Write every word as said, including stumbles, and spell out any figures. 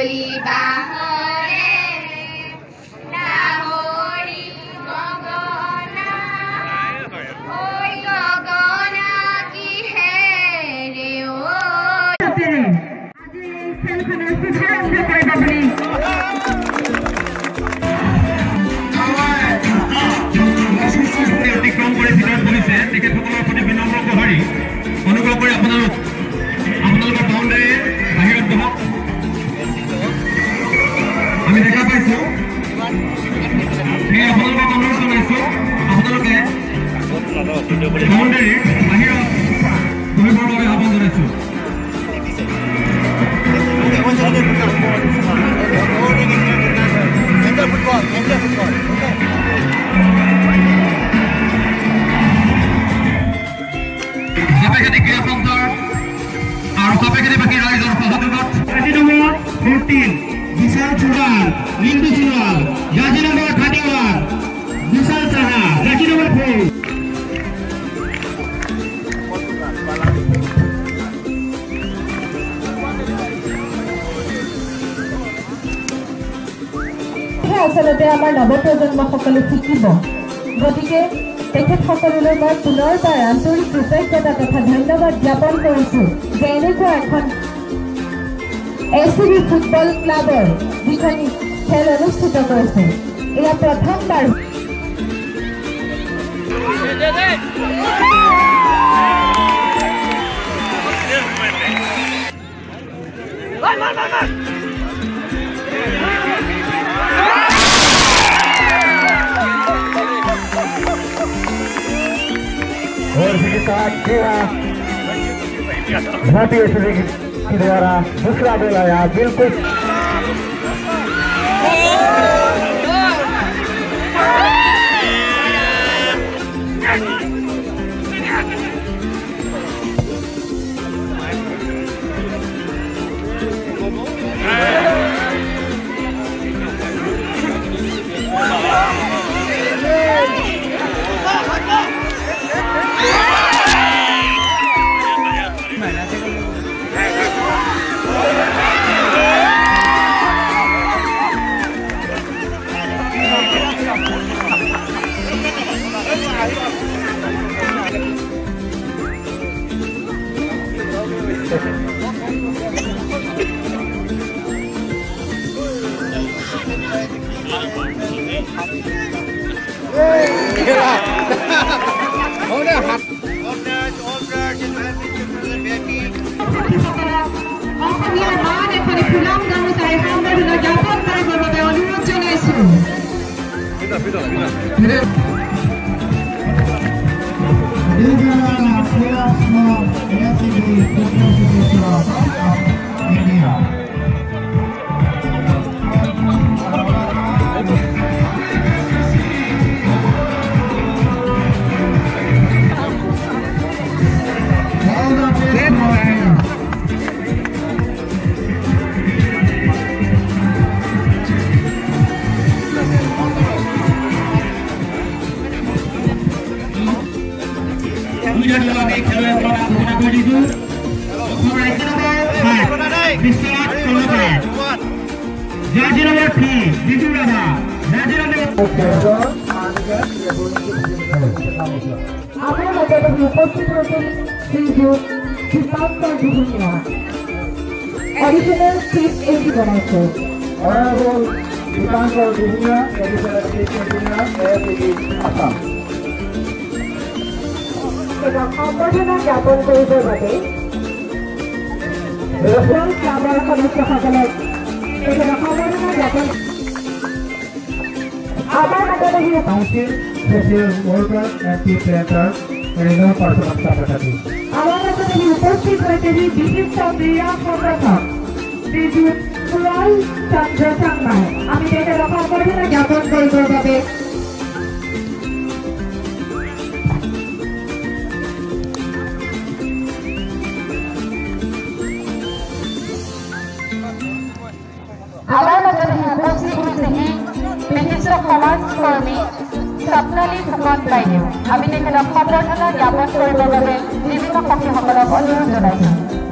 Doli bahore lahori gogona oi gogona ki hai re o aji khelkhonar শুভাৰম্ভ কৰিব বুলি অতিক্ৰম কৰি ভিতৰত বহিছে তেখেতসকলৰ প্ৰতি বিনম্ৰ গুহাৰি অনুগ্ৰহ কৰি আপোনালোক আপোনালোকৰ বাউণ্ডাৰী বাহিৰত বহক আমি দেখা পাইছো সেই আপোনালোকক অনুৰোধ জনাইছো আপোনালোকে বাউণ্ডাৰীৰ বাহিৰত বহিবৰ বাবে আহ্বান জনাইছো সাপেখাতি ক্ৰীড়া পন্থাৰ আৰু সাপেখাতি বাকী ৰাইজৰ সহযোগত আজি নম্বৰ চৌত্ৰিশ বিশাল চুড়াল লিন্দু চুড়াল গাজীনগৰ খাটিৱাৰ বিশাল সাহা গাজী নম্বৰ ফোর আচলতে আমাৰ নৱপ্ৰজন্ম সকলে শিকিব গতিকে তেখেতসকললৈ মই পুনৰবাৰ আন্তৰিক কৃতজ্ঞতা তথা ধন্যবাদ জ্ঞাপন কৰিছোঁ যে এনেকুৱা এখন এ চি বি ফুটবল ক্লাবৰ যিখন খেল অনুষ্ঠিত কৰিছে এয়া প্ৰথমবাৰ और भी साथ खेला भारतीय एसएससी के द्वारा दूसरा गोल आया बिल्कुल Additional chief aid बनाइছে Honorable Dipankar Dunia, Additional Chief Engineer, A F C Assam. এটা সম্বৰ্ধনা জ্ঞাপন কৰিবৰ বাবে ৰসুল ক্লাবৰ সদস্যসকলক এটা সম্বৰ্ধনা জ্ঞাপন আমাৰ মাজত আহি Council, Social Worker, and Chief Director, Regional Person of Secretary. আমাৰ মাজত আহি উপস্থিত হৈছে বিশিষ্ট ক্ৰীড়া সংগঠক শ্ৰীযুত সুৰাল চন্দ্ৰ চাংমাই আমি তেখেতক সম্বৰ্ধনা জ্ঞাপন কৰিবৰ বাবে আমাৰ মাজত উপস্থিত হৈছেহি বিশিষ্ট সমাজকৰ্মী স্বপ্নালী ফুকন বাইদেউ আমি তেখেতক সম্বৰ্ধনা জ্ঞাপন কৰিবৰ বাবে বিভিন্ন সখীসকলক অনুৰোধ জনাইছোঁ।